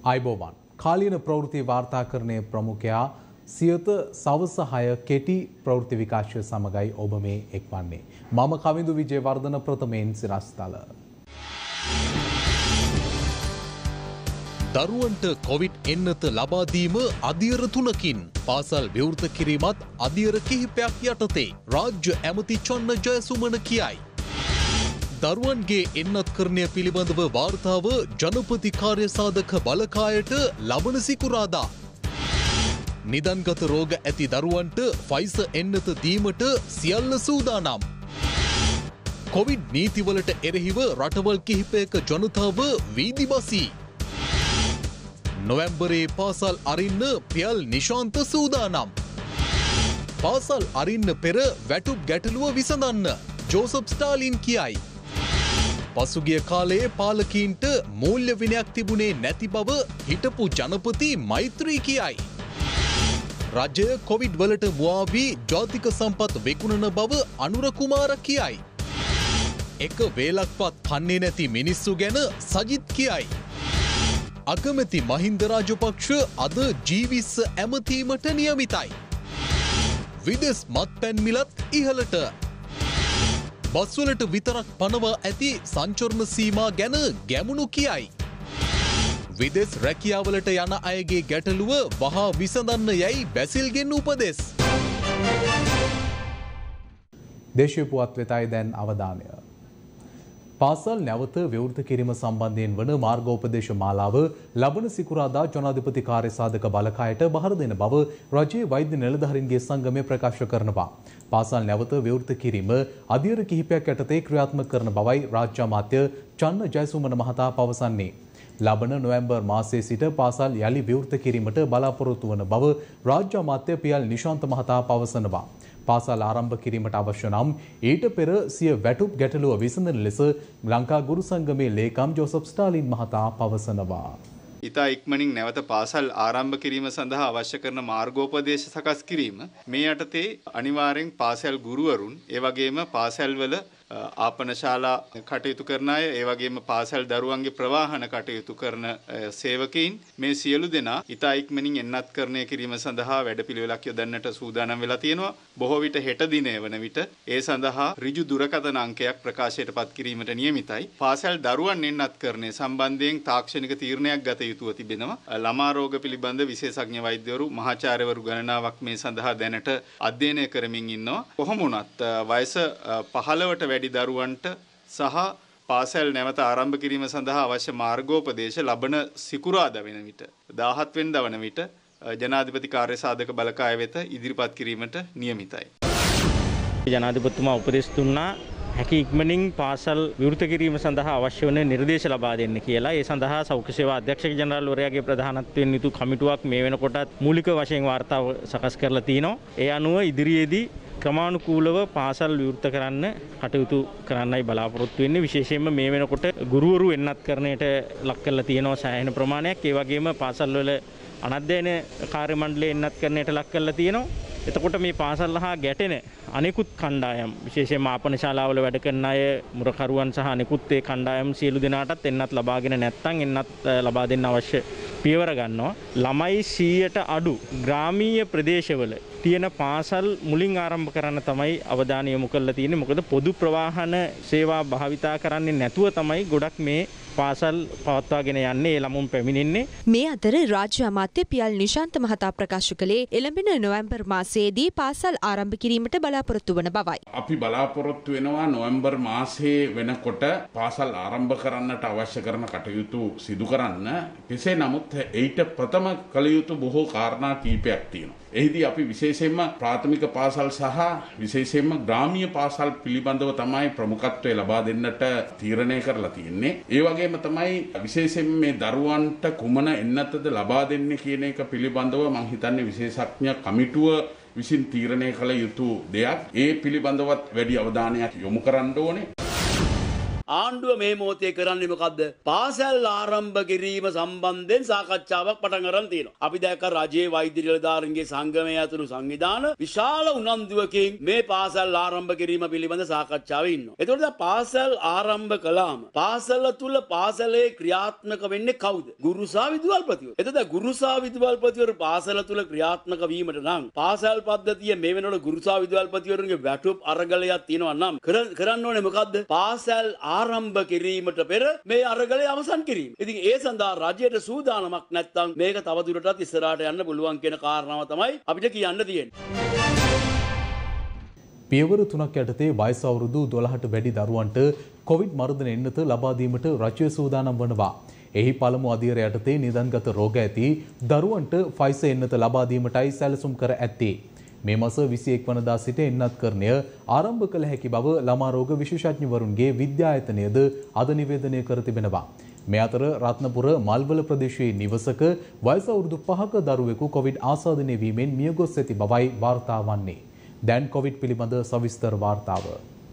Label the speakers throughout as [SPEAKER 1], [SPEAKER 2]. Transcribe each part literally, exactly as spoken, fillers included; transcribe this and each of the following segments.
[SPEAKER 1] අයිබෝවන් කාලීන ප්‍රවෘත්ති වාර්තාකරණයේ ප්‍රමුඛයා සියත සවස හය කෙටි ප්‍රවෘත්ති විකාශය සමගයි ඔබ මේ එක්වන්නේ. මම කවිඳු විජේවර්ධන ප්‍රථමයෙන් සිරස්තල.
[SPEAKER 2] දරුවන්ට කොවිඩ් එන්නත ලබා දීම අධියර තුනකින් පාසල් විවෘත කිරීමත් අධියර කිහිපයක් යටතේ රාජ්‍ය ඇමති චන්න ජයසුමන කියයි. දරුවන්ගේ එන්නත්කරණය පිළිබඳව වාර්තාව ජනපති කාර්ය සාධක බලකායට ලබන සිකුරාදා. නිදන්ගත රෝග ඇති දරුවන්ට ෆයිස එන්නත දීමට සියල්ල සූදානම්. කොවිඩ් නීතිවලට එරෙහිව රටවල් කිහිපයක ජනතාව වීදි බසී. නොවැම්බරේ පාසල් අරින්න පියල් නිශාන්ත සූදානම්. පාසල් අරින්න පෙර වැටුප් ගැටලුව විසඳන්න ජෝසප් ස්ටාලින් කියයි. පසුගිය කාලයේ පාලකීන්ට මූල්‍ය විනයක් තිබුණේ නැති බව හිටපු ජනපති මෛත්‍රී කියයි. රජය කොවිඩ් වලට මුවා වී ජාතික සම්පත් විකුණන බව අනුර කුමාර කියයි. එක වේලක්වත් කන්නේ නැති මිනිස්සු ගැන සජිත් කියයි. අගමැති මහින්ද රාජපක්ෂ අද ජීවිස්ස ඇමතීමට නියමිතයි. විදෙස් මත්පැන් මිලත් ඉහළට. බස්වලට විතරක් පනවා ඇති සංචරණ සීමා ගැන ගැමුණු කියයි. විදෙස් රැකියාවලට යන අයගේ ගැටලුව වහා විසඳන්න යැයි බැසිල්ගෙන් උපදෙස්.
[SPEAKER 1] දේශීය පුවත් වෙතයි දැන් අවධානය. පාසල් නැවත විවෘත කිරීම සම්බන්ධයෙන් වන මාර්ගෝපදේශ මාලාව ලබන සිකුරාදා ජනාධිපති කාර්ය සාධක බලකායට බහර දෙන බව රජයේ වෛද්‍ය නිලධාරීන්ගේ සංගමය ප්‍රකාශ කරනවා. පාසල් නැවත විවෘත කිරීම අධියර කිහිපයක් යටතේ ක්‍රියාත්මක කරන බවයි රාජ්‍ය අමාත්‍ය චන්න ජයසුමන මහතා පවසන්නේ. ලබන නොවැම්බර් මාසයේ සිට පාසල් යළි විවෘත කිරීමට බලාපොරොත්තු වන බව රාජ්‍ය අමාත්‍ය පියල් නිශාන්ත මහතා පවසනවා. පාසල් ආරම්භ කිරීමට අවශ්‍ය නම් ඊට පෙර සිය වැටුප් ගැටලුව විසඳන ලෙස ලංකා ගුරු සංගමේ ලේකම් ජෝසප් ස්ටාලින් මහතා පවසනවා.
[SPEAKER 3] ඉතා ඉක්මනින් නැවත පාසල් ආරම්භ කිරීම සඳහා අවශ්‍ය කරන මාර්ගෝපදේශ සකස් කිරීම මේ යටතේ අනිවාර්යෙන් පාසල් ගුරුවරුන් ඒ වගේම පාසල්වල ආපන ශාලා කටයුතු කරන අය ඒ වගේම පාසල් දරුවන්ගේ ප්‍රවාහන කටයුතු කරන සේවකයින් මේ සියලු දෙනා ඉතා ඉක්මනින් එන්නත්කරණය කිරීම සඳහා වැඩපිළිවෙලක් යොදන්නට සූදානම් වෙලා තියෙනවා. බොහෝ විට හෙට දිනය වන විට ඒ සඳහා ඍජු දුරකථන අංකයක් ප්‍රකාශයට පත් කිරීමට නියමිතයි. පාසල් දරුවන් එන්නත්කරණය සම්බන්ධයෙන් තාක්ෂණික තීරණයක් ගත යුතුව තිබෙනවා. ළමා රෝග පිළිබඳ විශේෂඥ වෛද්‍යවරු මහාචාර්යවරු ගණනාවක් මේ සඳහා දැනට අධ්‍යයනය කරමින් ඉන්නවා. කොහොම වුණත් වයස පහළවට වැඩි දරුවන්ට සහ පාසල් නැවත ආරම්භ කිරීම සඳහා අවශ්‍ය මාර්ගෝපදේශ ලබන සිකුරාදා වෙන විට දාහත් වෙනිදා වන විට ජනාධිපති කාර්ය සාධක බලකාය වෙත ඉදිරිපත් කිරීමට නියමිතයි.
[SPEAKER 4] ජනාධිපතිතුමා උපදෙස් දුන්නා හැකි ඉක්මනින් පාසල් විවෘත කිරීම සඳහා අවශ්‍ය වන නිර්දේශ ලබා දෙන්න කියලා. ඒ සඳහා සෞඛ්‍ය සේවා අධ්‍යක්ෂක ජනරාල්වරයාගේ ප්‍රධානත්වයෙන් යුතු කමිටුවක් මේ වෙනකොටත් මූලික වශයෙන් වාර්තාව සකස් කරලා තිනවා. ඒ අනුව ඉදිරියේදී ක්‍රමානුකූලව පාසල් විවෘත කරන්න කටයුතු කරන්නයි බලාපොරොත්තු වෙන්නේ. විශේෂයෙන්ම මේ වෙනකොට ගුරුවරු එන්නත්කරණයට ලක් කරලා තියෙනවා සෑහෙන ප්‍රමාණයක්. ඒ වගේම පාසල් වල අනධ්‍යයන කාර්ය මණ්ඩලය එන්නත්කරණයට ලක් කරලා තියෙනවා. එතකොට මේ පාසල් හා ගැටෙන අනෙකුත් කණ්ඩායම් විශේෂයෙන්ම ආපන ශාලාවල වැඩ කරන අය මුරකරුවන් සහ අනෙකුත් ඒ කණ්ඩායම් සියලු දෙනාටත් එන්නත් ලබාගෙන නැත්නම් එන්නත් ලබා දෙන්න අවශ්‍ය පියවර ගන්නවා. ළමයි සීයට අඩු ග්‍රාමීය ප්‍රදේශවල තියෙන පාසල් මුලින් ආරම්භ කරන්න තමයි අවධානය යොමු කරලා තියෙන්නේ. මොකද පොදු ප්‍රවාහන සේවා භාවිතා කරන්නේ නැතුව තමයි ගොඩක් මේ පාසල් පවත්වාගෙන යන්නේ. ඒ ළමුන් පැමිණෙන්නේ.
[SPEAKER 5] මේ අතර රාජ්‍ය අමාත්‍ය පියල් නිශාන්ත මහතා ප්‍රකාශ කළේ එළඹෙන නොවැම්බර් මාසයේදී පාසල් ආරම්භ කිරීමට බලාපොරොත්තු වන බවයි.
[SPEAKER 6] අපි බලාපොරොත්තු වෙනවා නොවැම්බර් මාසයේ වෙනකොට පාසල් ආරම්භ කරන්නට අවශ්‍ය කරන කටයුතු සිදු කරන්න. කෙසේ නමුත් ඊට ප්‍රථම කළ යුතු බොහෝ කාරණා කීපයක් තියෙනවා. එහිදී අපි විශේෂයෙන්ම ප්‍රාථමික පාසල් සහ විශේෂයෙන්ම ග්‍රාමීය පාසල් පිළිබඳව තමයි ප්‍රමුඛත්වය ලබා දෙන්නට තීරණය කරලා තියෙන්නේ. ඒ වගේම තමයි විශේෂයෙන්ම මේ දරුවන්ට කුමන එන්නතද ලබා දෙන්නේ කියන එක පිළිබඳව මම හිතන්නේ විශේෂඥ කමිටුව විසින් තීරණය කළ යුතු දෙයක්. ඒ පිළිබඳවත් වැඩි අවධානයක් යොමු කරන්න ඕනේ.
[SPEAKER 7] ආණ්ඩුව මේ මොහොතේ කරන්නේ මොකද්ද? පාසල් ආරම්භ කිරීම සම්බන්ධයෙන් සාකච්ඡාවක් පටන් ගන්න තියෙනවා. අපි දැක්ක රජයේ වෛද්‍ය නිලධාරීන්ගේ සංගමය ඇතුළු සංවිධාන විශාල උනන්දුවකින් මේ පාසල් ආරම්භ කිරීම පිළිබඳ සාකච්ඡාවේ ඉන්නවා. එතකොට දැන් පාසල් ආරම්භ කළාම පාසල තුල පාසලේ ක්‍රියාත්මක වෙන්නේ කවුද? ගුරු සහ විදුහල්පතිවරු. එතකොට ගුරු සහ විදුහල්පතිවරු පාසල තුල ක්‍රියාත්මක වීමට නම් පාසල් පද්ධතිය මේ වෙනකොට ගුරු සහ විදුහල්පතිවරුන්ගේ වැටුප් අරගලයක් තියෙනවා නම් කරන්න ඕනේ මොකද්ද? පාසල් ආරම්භ කිරීමට පෙර මේ අරගලය අවසන් කිරීම. ඉතින් ඒ සඳහා රජයට සූදානමක් නැත්නම් මේක තවදුරටත් ඉස්සරහට යන්න පුළුවන් කියන කාරණාව තමයි අපිට කියන්න තියෙන්නේ.
[SPEAKER 1] පියවර තුනක් යටතේ වයස අවුරුදු දොළහට වැඩි දරුවන්ට කොවිඩ් මර්ධන එන්නත ලබා දීමට රජය සූදානම් වනවා. එහි පළමු අදියර යටතේ නිදන්ගත රෝග ඇති දරුවන්ට ෆයිසර් එන්නත ලබා දීමටයි සැලසුම් කර ඇත්තේ. මේ මාස විසි එක් වනදා සිට එන්නත්කරණය ආරම්භ කළ හැකි බව ළමා රෝග විශේෂඥවරුන්ගේ විද්‍යායතනයද අද නිවේදනය කර තිබෙනවා. මේ අතර රත්නපුර මල්වල ප්‍රදේශයේ නිවසක වයස අවුරුදු පහක දරුවෙකු කොවිඩ් ආසාදනය වීමෙන් මියගොස් ඇති බවයි වාර්තා වන්නේ. දැන් කොවිඩ් පිළිබඳ සවිස්තර වාර්තාව.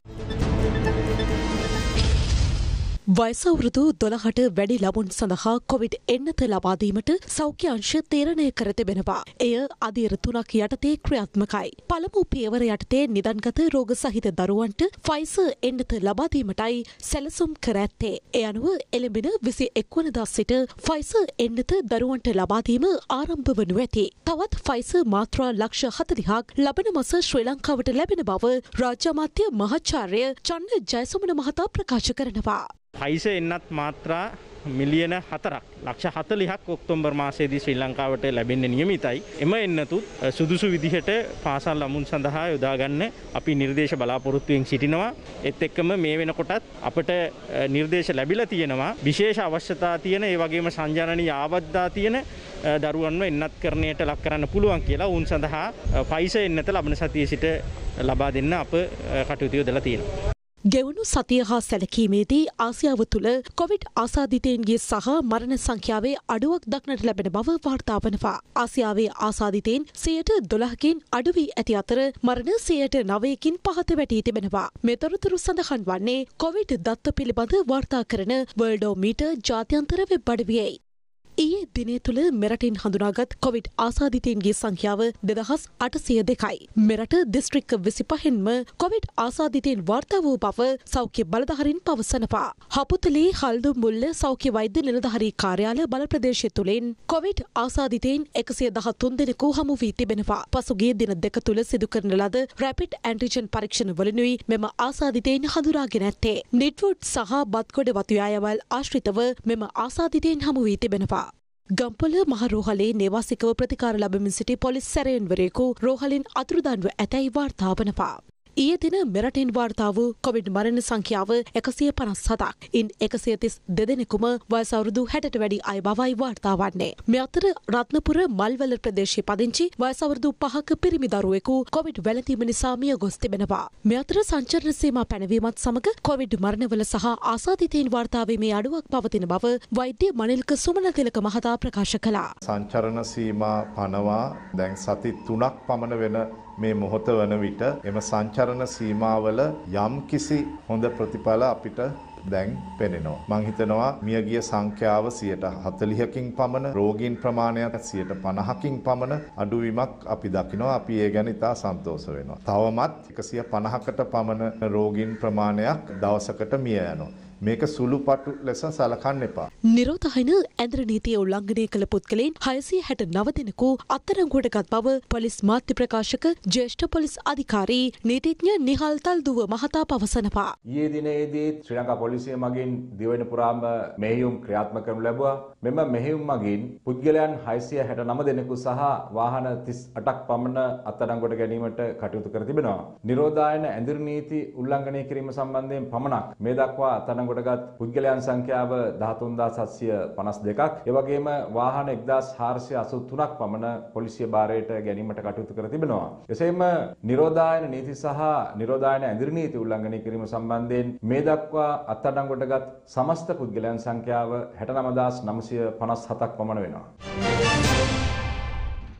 [SPEAKER 8] වයස අවුරුදු දොළහට වැඩි ළමුන් සඳහා කොවිඩ් එන්නත ලබා දීමට සෞඛ්‍ය අංශ තීරණය කර තිබෙනවා. එය අදියර තුනක් යටතේ ක්‍රියාත්මකයි. පළමු පියවර යටතේ නිදන්ගත රෝග සහිත දරුවන්ට ෆයිසර් එන්නත ලබා දීමටයි සැලසුම් කර ඇත්තේ. ඒ අනුව එළඹෙන විසි එක් වනදා සිට ෆයිසර් එන්නත දරුවන්ට ලබා දීම ආරම්භ වනු ඇති. තවත් ෆයිසර් මාත්‍රා ලක්ෂ හතළිහක් ලබන මාස ශ්‍රී ලංකාවට ලැබෙන බව රාජ්‍ය අමාත්‍ය මහාචාර්ය චන්න ජයසුමන මහතා ප්‍රකාශ කරනවා.
[SPEAKER 4] ෆයිසර් එන්නත් මාත්‍රා මිලියන හතරක් ලක්ෂ හතළිහක් ඔක්තෝබර් මාසයේදී ශ්‍රී ලංකාවට ලැබෙන්නේ නියමිතයි. එම එන්නතුත් සුදුසු විදිහට පාසල් ළමුන් සඳහා යොදා ගන්න අපි නිර්දේශ බලාපොරොත්තුවෙන් සිටිනවා. ඒත් එක්කම මේ වෙනකොටත් අපට නිර්දේශ ලැබිලා තියෙනවා විශේෂ අවශ්‍යතා තියෙන ඒ වගේම සංජානනීය ආබද්ධා තියෙන දරුවන්ව එන්නත්කරණයට ලක් කරන්න පුළුවන් කියලා උන් සඳහා ෆයිසර් එන්නත ලබන සතියේ සිට ලබා දෙන්න අප කටයුතු යොදලා තියෙනවා.
[SPEAKER 8] ගෙවුණු සතිය හා සැලකීමේදී ආසියාව තුළ කොවිඩ් ආසාදිතයින්ගේ සහ මරණ සංඛ්‍යාවේ අඩුවක් දක්නට ලැබෙන බව වාර්තා වනවා. ආසියාවේ ආසාදිතයින් සියයට දොළහකින් අඩු වී ඇති අතර මරණ සියයට නවයකින් පහත වැටී තිබෙනවා. මේ තොරතුරු සඳහන් වන්නේ කොවිඩ් දත්ත පිළිබඳ වාර්තා කරන වර්ල්ඩෝමීටර් ජාත්‍යන්තර වෙබ් අඩවියයි. ඊයේ දිනය තුළ මෙරටින් හඳුනාගත් කොවිඩ් ආසාදිතයින්ගේ සංඛ්‍යාව දෙදහස් අටසිය දෙකයි. මෙරට දිස්ත්‍රික්ක විසිපහෙන්ම කොවිඩ් ආසාදිතයින් වාර්තා වූ බව සෞඛ්‍ය බලධාරීන් පවසනවා. හපුතලේ හල්දු මුල්ල සෞඛ්‍ය වෛද්‍ය නිලධාරී කාර්යාලය බල ප්‍රදේශය තුළින් කොවිඩ් ආසාදිතයින් එකසිය දහතුන් දෙනෙකු හමු වී තිබෙනවා. පසුගිය දින දෙක තුළ සිදු කරන ලද රැපිඩ් ඇන්ටිජන් පරීක්ෂණ වලිනුයි මෙම ආසාදිතයින් හඳුනාගෙන ඇත්තේ. නිට්වුඩ් සහ බත්කොඩ වතුයායවල් ආශ්‍රිතව මෙම ආසාදිතයින් හමු වී තිබෙනවා. ගම්පොල මහ රෝහලේ නේවාසිකව ප්‍රතිකාර ලබමින් සිටි පොලිස් සැරයන්වරයෙකු රෝහලින් අතුරුදන්ව ඇතැයි වාර්තා වනවා. ඊයේ දින මෙරටින් වාර්තා වූ කොවිඩ් මරණ සංඛ්‍යාව එකසිය පනස් හතක්. ඉන් එකසිය තිස් දෙදෙනෙකුම වයස අවුරුදු හැටට වැඩි අය බවයි වාර්තා වන්නේ. මේ අතර රත්නපුර මල්වල ප්‍රදේශයේ පදිංචි වයස අවුරුදු පහක පිරිමි දරුවෙකු කොවිඩ් වැළඳීම නිසා මිය ගොස් තිබෙනවා. මේ අතර සංචරණ සීමා පැනවීමත් සමග කොවිඩ් මරණවල සහ ආසාදිතයින් වාර්තා වීමේ අඩුවක් පවතින බව වෛද්‍ය මනිල්ක සුමනතිලක මහතා ප්‍රකාශ කළා.
[SPEAKER 9] සංචරණ සීමා පනවා දැන් සති තුනක් පමණ වෙන මේ මොහොත වන විට එම සංචරණ සීමාවල යම් කිසි හොඳ ප්‍රතිඵල අපිට දැන් පෙනෙනවා. මං හිතනවා මියගිය සංඛ්‍යාව සියයට හතළිහකින් පමණ, රෝගීන් ප්‍රමාණයත් සියයට පනහකින් පමණ අඩුවීමක් අපි දකිනවා. අපි ඒ ගැන ඉතා සන්තෝෂ වෙනවා. තවමත් එකසිය පනහකට පමණ රෝගීන් ප්‍රමාණයක් දවසකට මිය යනවා. මේක සුළුපටු ලෙස සලකන්න එපා.
[SPEAKER 8] නිරෝධායන ඇඳර නීතිය උල්ලංඝනය කළ පුද්ගලයන් හයසිය හැට නව දෙනෙකු අත්අඩංගුවට ගත් බව පොලිස් මාධ්‍ය ප්‍රකාශක ජ්‍යෙෂ්ඨ පොලිස් අධිකාරී නීතිඥ නිහල් තල්දුව මහතා පවසනවා.
[SPEAKER 10] ඊයේ දිනේදී ශ්‍රී ලංකා පොලිසිය මගින් දිවයින පුරාම මෙහෙයුම් ක්‍රියාත්මක කරනු ලැබුවා. මෙම මෙහෙයුම් මගින් පුද්ගලයන් හයසිය හැට නව දෙනෙකු සහ වාහන තිස් අටක් පමණ අත්අඩංගුවට ගැනීමට කටයුතු කර තිබෙනවා. නිරෝධායන ඇඳර නීති උල්ලංඝනය කිරීම සම්බන්ධයෙන් පමණක් මේ දක්වා අත්අඩංගුවට ගොඩගත් පුද්ගලයන් සංඛ්‍යාව දහතුන්දාස් හත්සිය පනස් දෙකක්. ඒ වගේම වාහන එක්දාස් හාරසිය අසූ තුනක් පමණ පොලිසිය භාරයට ගැනීමට කටයුතු කර තිබෙනවා. එසේම නිරෝධායන නීති සහ නිරෝධායන ඇඳිරි නීති උල්ලංඝනය කිරීම සම්බන්ධයෙන් මේ දක්වා අත්අඩංගුවටගත් සමස්ත පුද්ගලයන් සංඛ්‍යාව හැට නවදාස් නවසිය පනස් හතක් පමණ වෙනවා.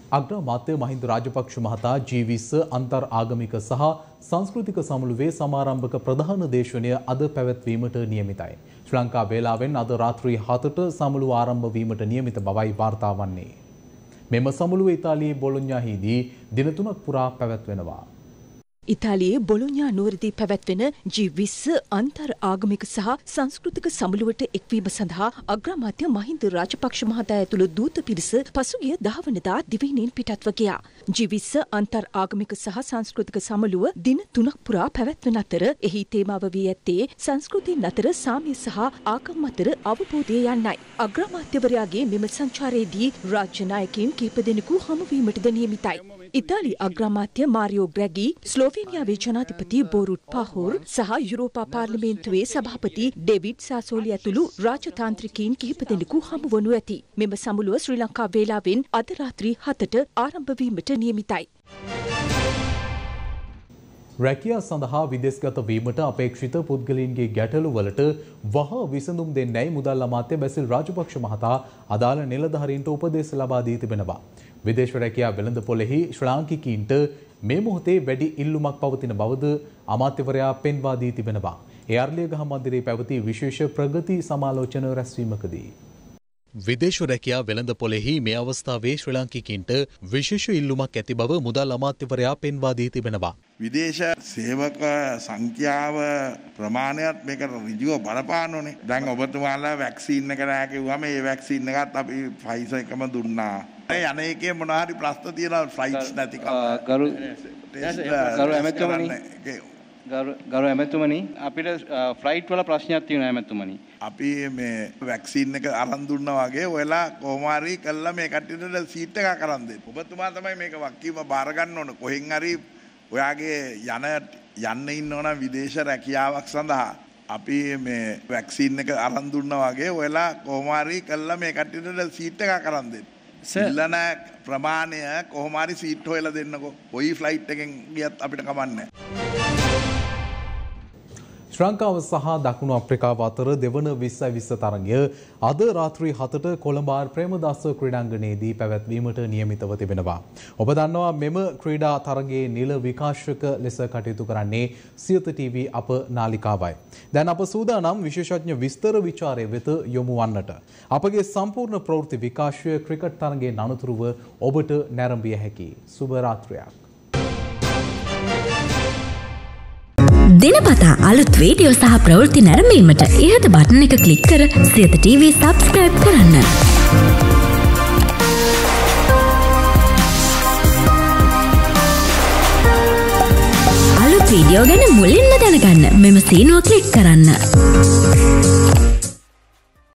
[SPEAKER 1] අග්‍රාමාත්‍ය මහින්ද රාජපක්ෂ මහතා ජී විස්ස අන්තර් ආගමික සහ සංස්කෘතික සමුළුවේ සමාරම්භක ප්‍රධාන දේශනය අද පැවැත්වීමට නියමිතයි. ශ්‍රී ලංකා වේලාවෙන් අද රාත්‍රී හතට සමුළුව ආරම්භ වීමට නියමිත බවයි වාර්තා වන්නේ. මෙම සමුළුව ඉතාලියේ බොලොඤ්ඤාහිදී දින තුනක් පුරා පැවැත්වෙනවා.
[SPEAKER 11] ඉතාලියේ බොලොඤ්ඤා නුවරදී පැවැත්වෙන ජී විස්ස අන්තර් ආගමික සහ සංස්කෘතික සමුළුවට එක්වීම සඳහා අග්‍රාමාත්‍ය මහින්ද රාජපක්ෂ මහතා ඇතුළු දූත පිරිස පසුගිය දහ වනදා දිවයිනෙන් පිටත්ව ගියා. ජී විස්ස අන්තර් ආගමික සහ සංස්කෘතික සමුළුව දින තුනක් පුරා පැවැත්වෙන අතර එහි තේමාව වී ඇත්තේ සංස්කෘතීන් අතර සාමය සහ ආගම් අතර අවබෝධය යන්නයි. අග්‍රාමාත්‍යවරයාගේ මෙම සංචාරයේදී රාජ්‍ය නායකයින් කිහිප දෙනෙකු හමුවීමටද නියමිතයි. ඉතාලි අග්‍රාමාත්‍ය මාරියෝ ග්‍රැගි, ස්ලෝවේනියාවේ ජනාධිපති බෝරුට් පාහෝර් සහ යුරෝපා පාර්ලිමේන්තුවේ සභාපති ඩේවිඩ් සාසෝලි ඇතුළු රාජතාන්ත්‍රිකයින් කිහිප දෙනෙකු හමුවනු ඇති. මෙම සමුළුව ශ්‍රී ලංකා වේලාවෙන් අද රාත්‍රී හතට ආරම්භ වීමට නියමිතයි.
[SPEAKER 1] රැකියා සඳහා විදේශගත වීමට අපේක්ෂිත පුද්ගලයන්ගේ ගැටලු වලට වහා විසඳුම් දෙන්නයි මුදල් අමාත්‍ය බැසිල් රාජපක්ෂ මහතා අදාළ නිලධාරීන්ට උපදෙස් ලබා දී තිබෙනවා. විදේශ රැකියා වෙළඳපොළෙහි ශ්‍රී ලාංකිකයින්ට මේ මොහොතේ වැඩි ඉල්ලුමක් පවතින බවද අමාත්‍යවරයා පෙන්වා දී තිබෙනවා. ඒ අර්ලියගහ මන්දිරයේ පැවති විශේෂ ප්‍රගති සමාලෝචන රැස්වීමකදී
[SPEAKER 2] විදේශ රැකියා වෙළඳපොළෙහි මේ අවස්ථාවේ ශ්‍රී ලාංකිකයින්ට විශේෂ ඉල්ලුමක් ඇති බව මුදල් අමාත්‍යවරයා පෙන්වා දී තිබෙනවා.
[SPEAKER 12] විදේශ සේවක සංඛ්‍යාව ප්‍රමාණයත් මේක ඍජුව බලපානෝනේ. දැන් ඔබතුමාලා වැක්සීන් එක නෑ කිව්වම ඒ වැක්සීන් එකත් අපි ෆයිසර් එකම දුන්නා. ඒ යන එකේ මොනවා හරි ප්‍රශ්න තියෙනවා ෆ්ලයිට්ස් නැතිකම.
[SPEAKER 13] ගරු ගරු ඇමතුමනි ගරු ඇමතුමනි අපිට ෆ්ලයිට් වල ප්‍රශ්නයක් තියෙනවා ඇමතුමනි.
[SPEAKER 12] අපි මේ වැක්සීන් එක අරන් දුන්නා වගේ ඔයලා කොහොම හරි කළා මේ කට්ටියට සීට් එකක් අරන් දෙන්න. ඔබතුමා තමයි මේක වක්කීම බාර ගන්න ඕන. කොහෙන් හරි ඔයාගේ යන යන්න ඉන්න ඕන විදේශ රැකියාවක් සඳහා අපි මේ වැක්සීන් එක අරන් දුන්නා වගේ ඔයලා කොහොම හරි කළා මේ කට්ටියට සීට් එකක් අරන් දෙන්න. ඉල්ලන ප්‍රමාණය කොහොම හරි සීට් හොයලා දෙන්නකෝ. කොයි ෆ්ලයිට් එකෙන් ගියත් අපිට කමන්නේ නැහැ.
[SPEAKER 1] ශ්‍රී ලංකාව සහ දකුණු අප්‍රිකාව අතර දෙවන විස්සයි විස්ස තරගය අද රාත්‍රී හතට කොළඹ ප්‍රේමදාස ක්‍රීඩාංගණයේදී පැවැත්වීමට නියමිතව තිබෙනවා. ඔබ දන්නවා මෙම ක්‍රීඩා තරගයේ නිල විකාශක ලෙස කටයුතු කරන්නේ සියත ටීවී අප නාලිකාවයි. දැන් අප සූදානම් විශේෂඥ විස්තර විචාරය වෙත යොමු වන්නට. අපගේ සම්පූර්ණ ප්‍රවෘත්ති විකාශය ක්‍රිකට් තරගයේ අනතුරුව ඔබට නැරඹිය හැකි. සුබ රාත්‍රියක්.
[SPEAKER 14] දිනපතා අලුත් වීඩියෝ සහ ප්‍රවෘත්ති නැරඹීමට ඉහත බටන් එක ක්ලික් කර සියත ටීවී සබ්ස්ක්‍රයිබ් කරන්න. අලුත් වීඩියෝ ගැන මුලින්ම දැනගන්න මෙම සීනුව ක්ලික් කරන්න.